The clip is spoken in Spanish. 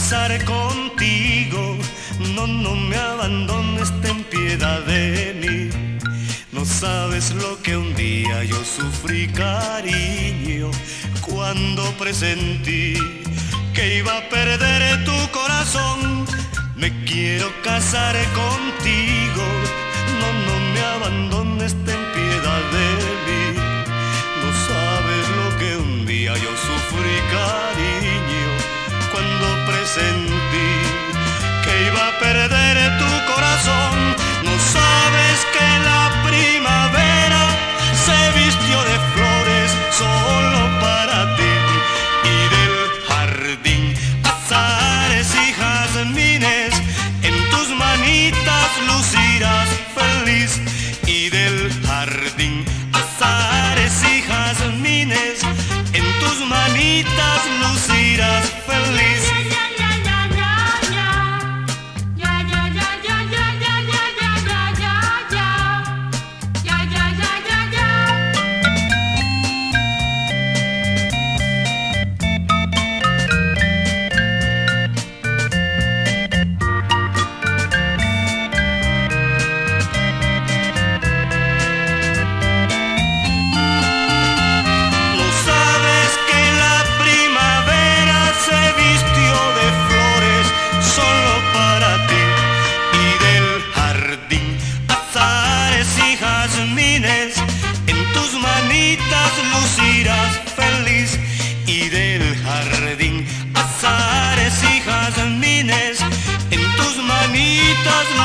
casar contigo. No, no me abandones, ten piedad de mí. No sabes lo que un día yo sufrí, cariño, cuando presentí que iba a perder tu corazón. Me quiero casar contigo. No, no me abandones, ten piedad de mí. No sabes lo que un día yo sufrí, cariño, cuando presentí que iba a perder tu corazón. No sabes que la primavera se vistió de flores solo para ti, y del jardín azares y jazmines en tus manitas lucirás feliz. Y del jardín azares y jazmines en tus manitas lucirás feliz. En tus manitas lucirás feliz. Y del jardín azares y jazmines en tus manitas